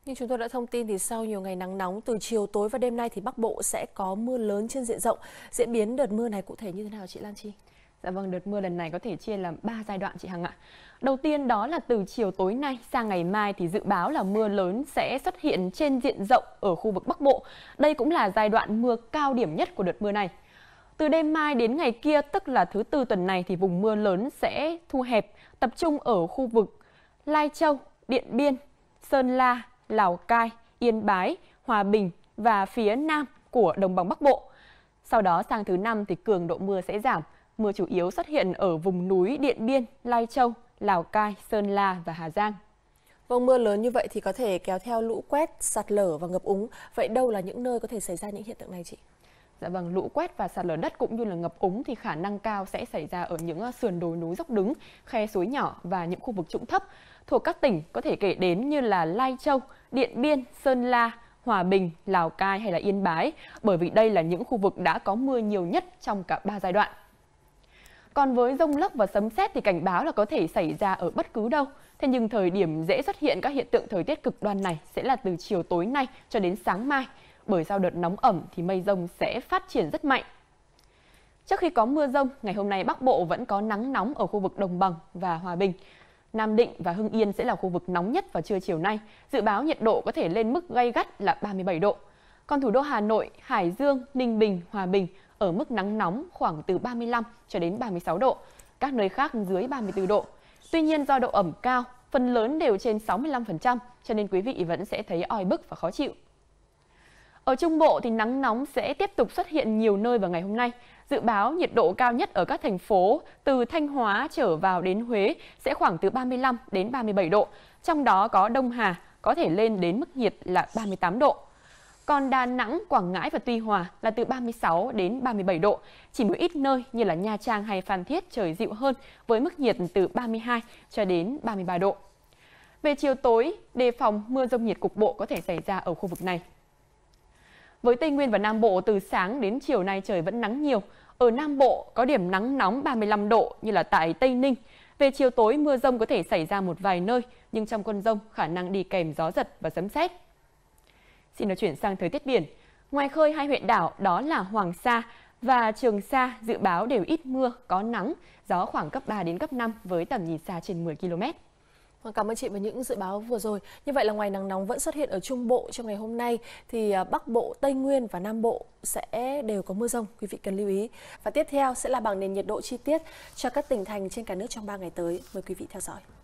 Như chúng tôi đã thông tin thì sau nhiều ngày nắng nóng, từ chiều tối và đêm nay thì Bắc Bộ sẽ có mưa lớn trên diện rộng. Diễn biến đợt mưa này cụ thể như thế nào chị Lan Chi? Dạ vâng, đợt mưa lần này có thể chia làm 3 giai đoạn chị Hằng ạ. Đầu tiên đó là từ chiều tối nay sang ngày mai thì dự báo là mưa lớn sẽ xuất hiện trên diện rộng ở khu vực Bắc Bộ. Đây cũng là giai đoạn mưa cao điểm nhất của đợt mưa này. Từ đêm mai đến ngày kia, tức là thứ Tư tuần này thì vùng mưa lớn sẽ thu hẹp, tập trung ở khu vực Lai Châu, Điện Biên, Sơn La, Lào Cai, Yên Bái, Hòa Bình và phía Nam của đồng bằng Bắc Bộ. Sau đó sang thứ Năm thì cường độ mưa sẽ giảm. Mưa chủ yếu xuất hiện ở vùng núi Điện Biên, Lai Châu, Lào Cai, Sơn La và Hà Giang. Vâng, mưa lớn như vậy thì có thể kéo theo lũ quét, sạt lở và ngập úng. Vậy đâu là những nơi có thể xảy ra những hiện tượng này chị? Dạ vâng, lũ quét và sạt lở đất cũng như là ngập úng thì khả năng cao sẽ xảy ra ở những sườn đồi núi dốc đứng, khe suối nhỏ và những khu vực trũng thấp. Thuộc các tỉnh có thể kể đến như là Lai Châu, Điện Biên, Sơn La, Hòa Bình, Lào Cai hay là Yên Bái, bởi vì đây là những khu vực đã có mưa nhiều nhất trong cả 3 giai đoạn. Còn với dông lốc và sấm sét thì cảnh báo là có thể xảy ra ở bất cứ đâu. Thế nhưng thời điểm dễ xuất hiện các hiện tượng thời tiết cực đoan này sẽ là từ chiều tối nay cho đến sáng mai. Bởi sau đợt nóng ẩm thì mây dông sẽ phát triển rất mạnh. Trước khi có mưa dông, ngày hôm nay Bắc Bộ vẫn có nắng nóng ở khu vực Đồng Bằng và Hòa Bình. Nam Định và Hưng Yên sẽ là khu vực nóng nhất vào trưa chiều nay. Dự báo nhiệt độ có thể lên mức gay gắt là 37 độ. Còn thủ đô Hà Nội, Hải Dương, Ninh Bình, Hòa Bình ở mức nắng nóng khoảng từ 35 cho đến 36 độ. Các nơi khác dưới 34 độ. Tuy nhiên do độ ẩm cao, phần lớn đều trên 65%, cho nên quý vị vẫn sẽ thấy oi bức và khó chịu. Ở Trung Bộ thì nắng nóng sẽ tiếp tục xuất hiện nhiều nơi vào ngày hôm nay. Dự báo nhiệt độ cao nhất ở các thành phố từ Thanh Hóa trở vào đến Huế sẽ khoảng từ 35 đến 37 độ. Trong đó có Đông Hà có thể lên đến mức nhiệt là 38 độ. Còn Đà Nẵng, Quảng Ngãi và Tuy Hòa là từ 36 đến 37 độ. Chỉ một ít nơi như là Nha Trang hay Phan Thiết trời dịu hơn với mức nhiệt từ 32 cho đến 33 độ. Về chiều tối, đề phòng mưa dông nhiệt cục bộ có thể xảy ra ở khu vực này. Với Tây Nguyên và Nam Bộ, từ sáng đến chiều nay trời vẫn nắng nhiều. Ở Nam Bộ có điểm nắng nóng 35 độ như là tại Tây Ninh. Về chiều tối, mưa dông có thể xảy ra một vài nơi, nhưng trong cơn dông khả năng đi kèm gió giật và sấm sét. Xin được chuyển sang thời tiết biển. Ngoài khơi hai huyện đảo đó là Hoàng Sa và Trường Sa dự báo đều ít mưa, có nắng, gió khoảng cấp 3 đến cấp 5 với tầm nhìn xa trên 10 km. Cảm ơn chị với những dự báo vừa rồi. Như vậy là ngoài nắng nóng vẫn xuất hiện ở Trung Bộ trong ngày hôm nay thì Bắc Bộ, Tây Nguyên và Nam Bộ sẽ đều có mưa rông, quý vị cần lưu ý. Và tiếp theo sẽ là bảng nền nhiệt độ chi tiết cho các tỉnh thành trên cả nước trong 3 ngày tới. Mời quý vị theo dõi.